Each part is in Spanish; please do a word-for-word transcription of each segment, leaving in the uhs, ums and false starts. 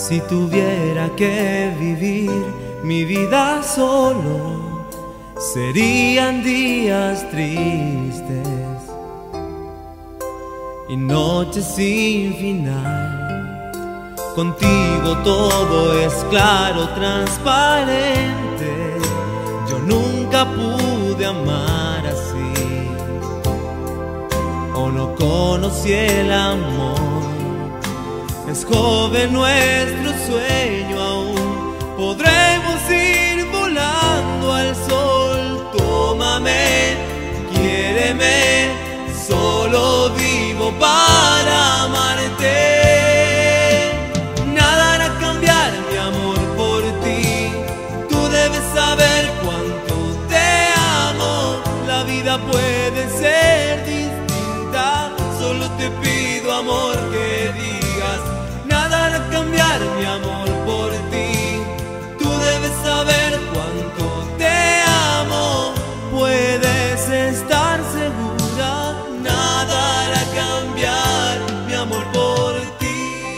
Si tuviera que vivir mi vida solo, serían días tristes y noches sin final. Contigo todo es claro, transparente. Yo nunca pude amar así, o no conocí el amor. Es joven nuestro sueño aún, podremos ir volando al sol. Tómame, quiéreme, solo vivo para amarte. Nada hará cambiar mi amor por ti, tú debes saber cuánto te amo. La vida puede ser distinta, solo te pido amor que digas. Nada hará cambiar mi amor por ti, tú debes saber cuánto te amo. Puedes estar segura, nada hará cambiar mi amor por ti.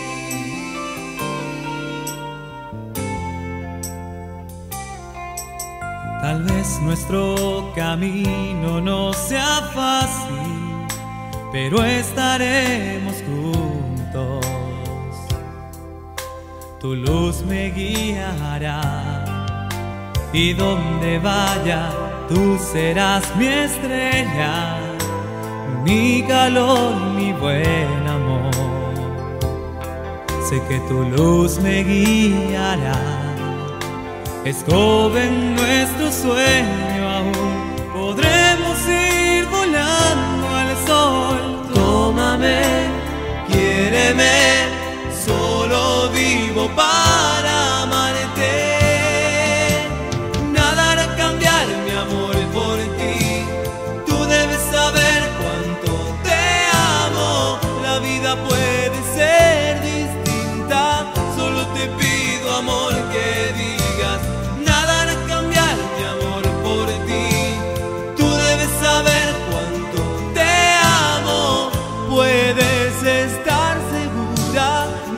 Tal vez nuestro camino no sea fácil, pero estaremos juntos. Tu luz me guiará y donde vaya tú serás mi estrella, mi calor, mi buen amor. Sé que tu luz me guiará. Es joven nuestro sueño aún, podremos ir volando al sol. Tómame, quiéreme, solo vivo para amarte. Nada hará cambiar mi amor por ti, tú debes saber cuánto te amo. La vida puede ser distinta, solo te pido amor que digas. Nada hará cambiar mi amor por ti, tú debes saber cuánto te amo. Puedes estar segura,